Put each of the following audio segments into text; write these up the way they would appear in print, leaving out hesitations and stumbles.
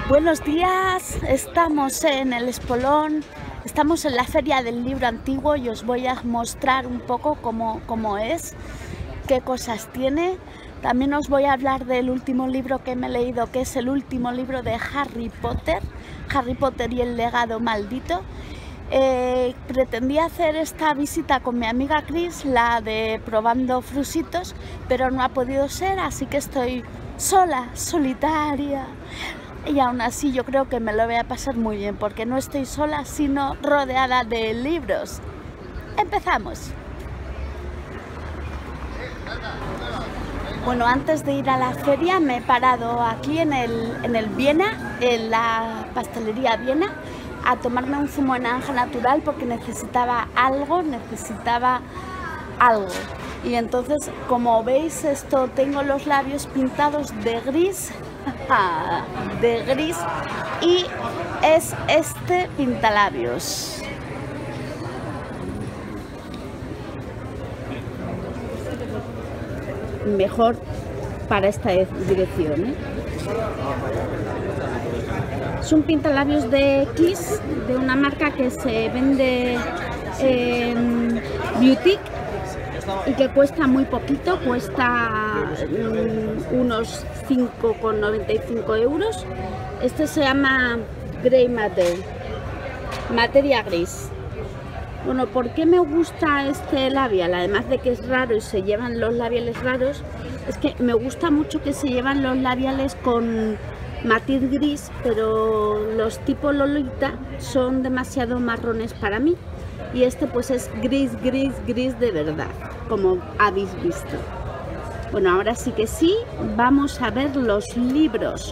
Buenos días, estamos en el Espolón, estamos en la Feria del Libro Antiguo y os voy a mostrar un poco cómo es, qué cosas tiene. También os voy a hablar del último libro que me he leído, que es el último libro de Harry Potter y el legado maldito. Pretendía hacer esta visita con mi amiga Chris, la de Probando Frusitos, pero no ha podido ser, así que estoy sola, solitaria. Y aún así yo creo que me lo voy a pasar muy bien, porque no estoy sola, sino rodeada de libros. ¡Empezamos! Bueno, antes de ir a la feria me he parado aquí en el Viena, en la pastelería Viena, a tomarme un zumo de naranja natural porque necesitaba algo. Y entonces, como veis, tengo los labios pintados de gris, y es este pintalabios. Mejor para esta dirección, ¿eh? Es un pintalabios de Kiss, de una marca que se vende en Beauty y que cuesta muy poquito, cuesta unos 5,95 euros. Este se llama Grey Matter, materia gris. Bueno, ¿por qué me gusta este labial? Además de que es raro y se llevan los labiales raros, es que me gusta mucho que se llevan los labiales con matiz gris, pero los tipo Lolita son demasiado marrones para mí. Y este pues es gris de verdad, como habéis visto. Bueno, ahora sí que sí, vamos a ver los libros.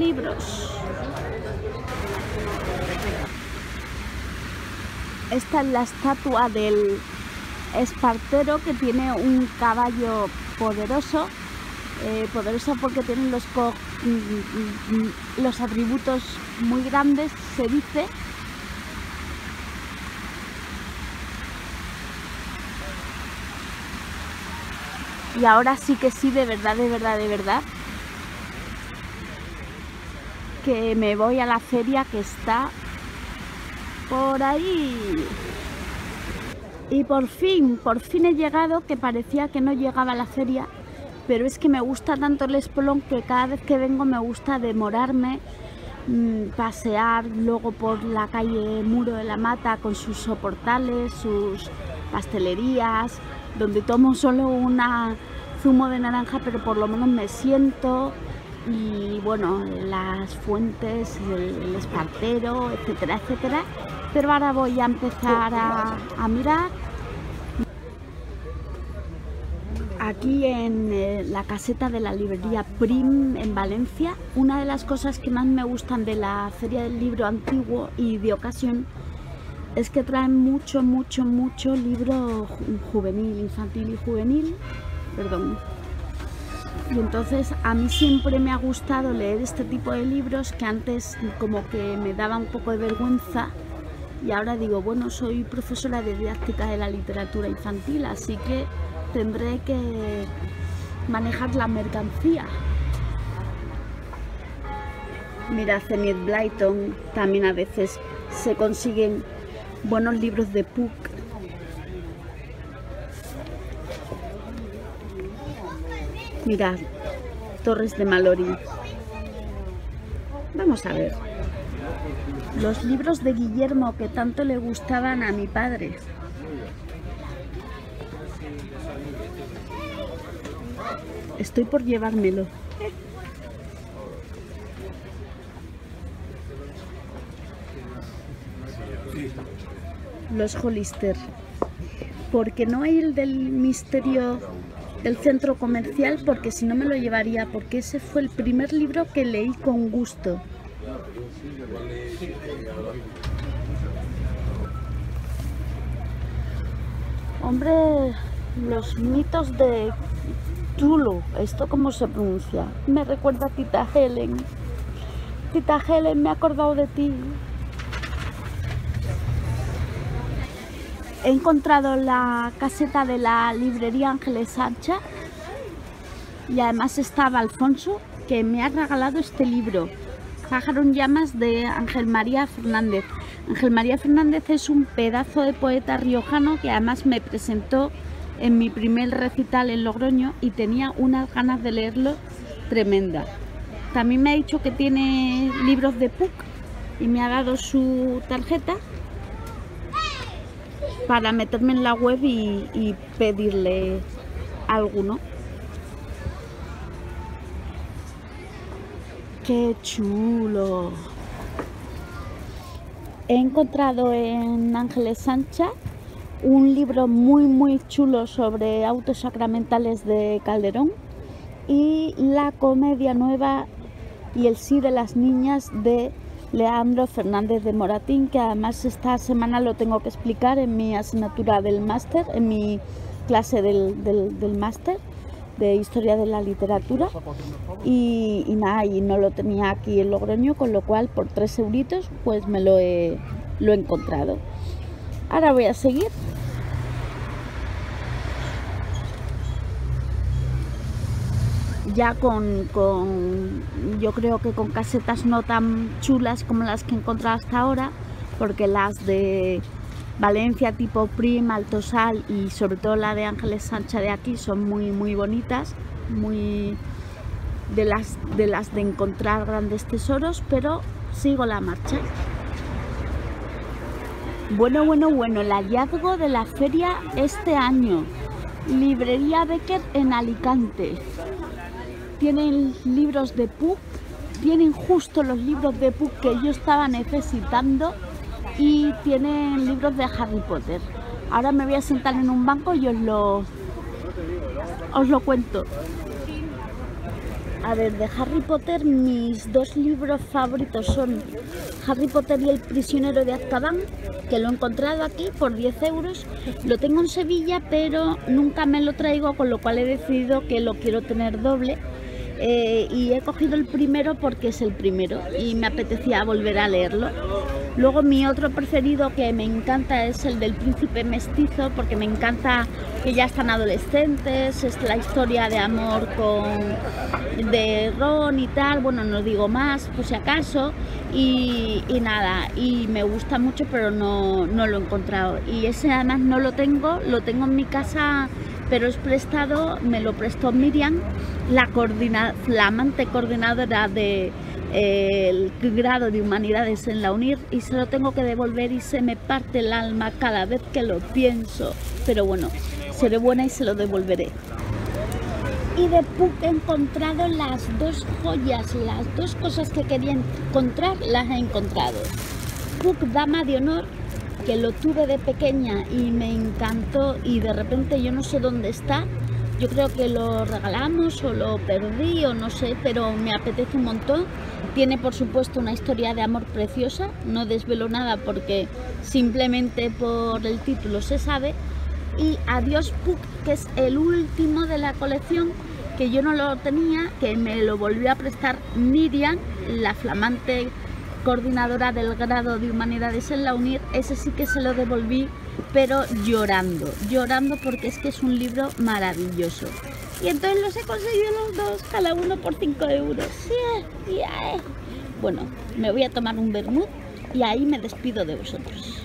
Esta es la estatua del Espartero, que tiene un caballo poderoso, porque tiene los atributos muy grandes, se dice. Y ahora sí que sí, de verdad, que me voy a la feria que está por ahí. Y por fin he llegado, que parecía que no llegaba a la feria, pero es que me gusta tanto el Espolón que cada vez que vengo me gusta demorarme, pasear luego por la calle Muro de la Mata con sus soportales, sus pastelerías, donde tomo solo una zumo de naranja, pero por lo menos me siento. Y bueno, las fuentes, el Espartero, etcétera. Pero ahora voy a empezar a mirar. Aquí en la caseta de la librería Prim en Valencia, una de las cosas que más me gustan de la Feria del Libro Antiguo y de ocasión es que traen mucho libro juvenil, infantil y juvenil, perdón. Y entonces a mí siempre me ha gustado leer este tipo de libros, que antes como que me daba un poco de vergüenza, y ahora digo, bueno, soy profesora de didáctica de la literatura infantil, así que tendré que manejar la mercancía. Mira, Enid Blyton, también a veces se consiguen buenos libros de Puck. Mirad, Torres de Malory. Vamos a ver los libros de Guillermo que tanto le gustaban a mi padre. Estoy por llevármelo. Los Hollister, porque no hay el del misterio del centro comercial, porque si no me lo llevaría, porque ese fue el primer libro que leí con gusto. Hombre, los mitos de Cthulhu, ¿esto cómo se pronuncia? Me recuerda a Tita Helen. Tita Helen, me he acordado de ti. He encontrado la caseta de la librería Ángeles Sancha y además estaba Alfonso, que me ha regalado este libro, Pájaro en llamas de Ángel María Fernández. Ángel María Fernández es un pedazo de poeta riojano que además me presentó en mi primer recital en Logroño y tenía unas ganas de leerlo tremenda. También me ha dicho que tiene libros de Puck y me ha dado su tarjeta para meterme en la web y pedirle alguno. ¡Qué chulo! He encontrado en Ángeles Sancha un libro muy chulo sobre autos sacramentales de Calderón y la comedia nueva y el sí de las niñas de Leandro Fernández de Moratín, que además esta semana lo tengo que explicar en mi asignatura del máster, en mi clase del máster de Historia de la Literatura y nada, y no lo tenía aquí en Logroño, con lo cual por 3 euritos pues me lo he encontrado. Ahora voy a seguir. Ya yo creo que con casetas no tan chulas como las que he encontrado hasta ahora, porque las de Valencia tipo Prim, Altosal y sobre todo la de Ángeles Sancha de aquí son muy bonitas, muy de las de encontrar grandes tesoros, pero sigo la marcha. Bueno, el hallazgo de la feria este año. Librería Becker en Alicante. Tienen libros de Puck, tienen justo los libros de Puck que yo estaba necesitando y tienen libros de Harry Potter. Ahora me voy a sentar en un banco y os lo cuento. A ver, de Harry Potter mis 2 libros favoritos son Harry Potter y el prisionero de Azkaban, que lo he encontrado aquí por 10 euros. Lo tengo en Sevilla, pero nunca me lo traigo, con lo cual he decidido que lo quiero tener doble. Y he cogido el primero porque es el primero y me apetecía volver a leerlo. Luego mi otro preferido que me encanta es el del príncipe mestizo, porque me encanta que ya están adolescentes, es la historia de amor de Ron y tal, bueno, no digo más por si acaso, y nada, y me gusta mucho pero no lo he encontrado, y ese además no lo tengo en mi casa, pero es prestado, me lo prestó Miriam, la flamante coordinadora del grado de Humanidades en la UNIR, y se lo tengo que devolver y se me parte el alma cada vez que lo pienso, pero bueno, seré buena y se lo devolveré. Y de Puck he encontrado las 2 joyas, las 2 cosas que quería encontrar, las he encontrado. Puck Dama de Honor, que lo tuve de pequeña y me encantó y de repente yo no sé dónde está. Yo creo que lo regalamos o lo perdí o no sé, pero me apetece un montón. Tiene por supuesto una historia de amor preciosa, no desvelo nada porque simplemente por el título se sabe. Y Adiós Puck, que es el último de la colección, que yo no lo tenía, que me lo volvió a prestar Miriam, la flamante coordinadora del grado de Humanidades en la UNIR. Ese sí que se lo devolví, pero llorando porque es que es un libro maravilloso. Y entonces los he conseguido los 2, cada uno por 5 euros. Yeah. Bueno, me voy a tomar un vermut y ahí me despido de vosotros.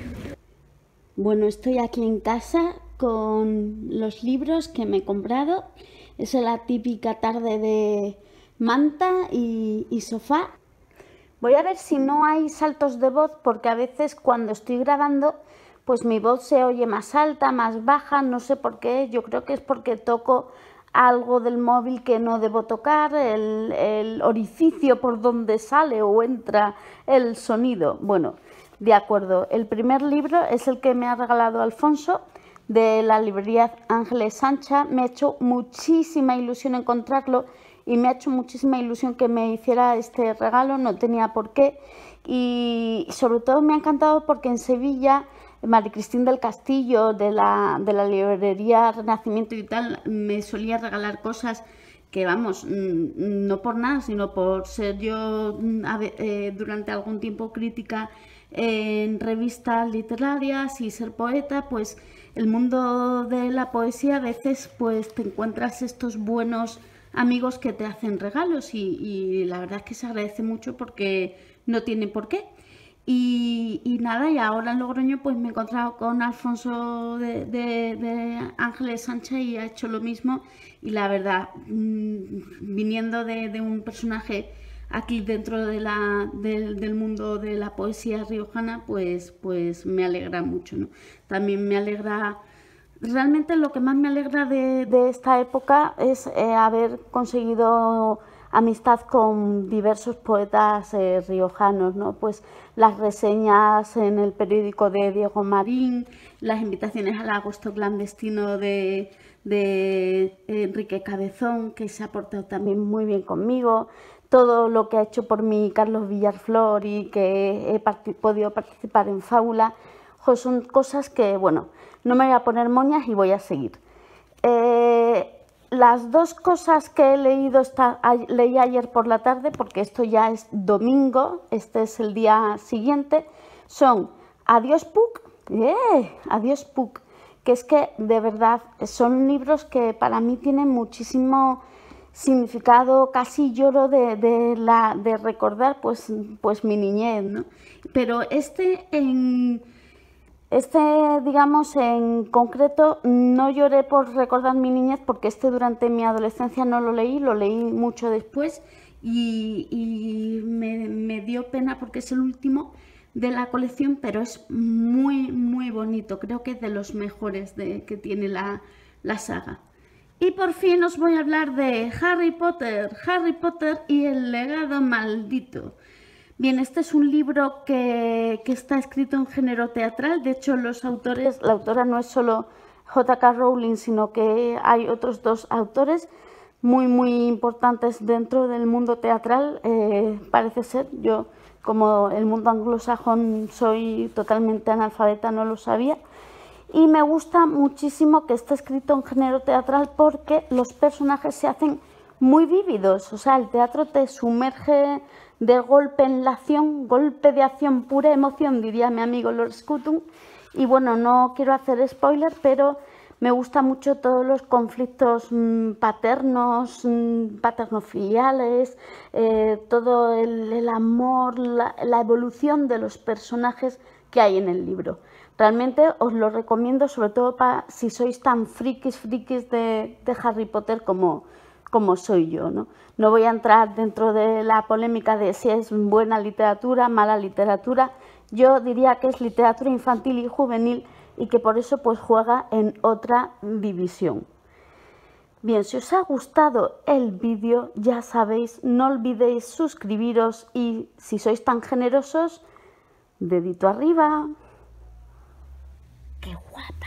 Bueno, estoy aquí en casa con los libros que me he comprado. Es la típica tarde de manta y sofá. Voy a ver si no hay saltos de voz, porque a veces cuando estoy grabando pues mi voz se oye más alta, más baja, no sé por qué. Yo creo que es porque toco algo del móvil que no debo tocar, el orificio por donde sale o entra el sonido. Bueno, de acuerdo. El primer libro es el que me ha regalado Alfonso, de la librería Ángeles Sancha. Me ha hecho muchísima ilusión encontrarlo y me ha hecho muchísima ilusión que me hiciera este regalo, no tenía por qué. Y sobre todo me ha encantado porque en Sevilla Maricristín del Castillo, de la librería Renacimiento y tal, me solía regalar cosas que, vamos, no por nada, sino por ser yo durante algún tiempo crítica en revistas literarias y ser poeta, pues el mundo de la poesía a veces pues te encuentras estos buenos amigos que te hacen regalos y la verdad es que se agradece mucho porque no tiene por qué. Y nada, y ahora en Logroño pues me he encontrado con Alfonso de Ángeles Sánchez y ha hecho lo mismo y la verdad, viniendo de un personaje aquí dentro del mundo de la poesía riojana, pues me alegra mucho, ¿no? También me alegra, realmente lo que más me alegra de esta época es haber conseguido amistad con diversos poetas riojanos, ¿no? Pues las reseñas en el periódico de Diego Marín, las invitaciones al agosto clandestino de Enrique Cabezón, que se ha portado también muy bien conmigo, todo lo que ha hecho por mí Carlos Villarflor y que he podido participar en Fábula, son cosas que, bueno, no me voy a poner moñas y voy a seguir. Las dos cosas que he leído, leí ayer por la tarde, porque esto ya es domingo, este es el día siguiente, son Adiós Puc, Adiós Puc, que es que de verdad son libros que para mí tienen muchísimo significado, casi lloro de recordar pues mi niñez, ¿no? Pero digamos, en concreto, no lloré por recordar mi niñez porque durante mi adolescencia no lo leí mucho después y me dio pena porque es el último de la colección, pero es muy, muy bonito. Creo que es de los mejores que tiene la saga. Y por fin os voy a hablar de Harry Potter y el legado maldito. Bien, este es un libro que está escrito en género teatral. De hecho, la autora no es solo J.K. Rowling, sino que hay otros dos autores muy, muy importantes dentro del mundo teatral. Parece ser, yo como el mundo anglosajón soy totalmente analfabeta, no lo sabía. Y me gusta muchísimo que esté escrito en género teatral porque los personajes se hacen muy vívidos. O sea, el teatro te sumerge de golpe en la acción, golpe de acción, pura emoción, diría mi amigo Lord Scutum. Y bueno, no quiero hacer spoiler, pero me gusta mucho todos los conflictos paternos, paternofiliales, todo el amor, la evolución de los personajes que hay en el libro. Realmente os lo recomiendo, sobre todo si sois tan frikis de Harry Potter como soy yo, ¿no? No voy a entrar dentro de la polémica de si es buena literatura, mala literatura. Yo diría que es literatura infantil y juvenil y que por eso pues juega en otra división. Bien, si os ha gustado el vídeo, ya sabéis, no olvidéis suscribiros y si sois tan generosos, dedito arriba. ¡Qué guapo!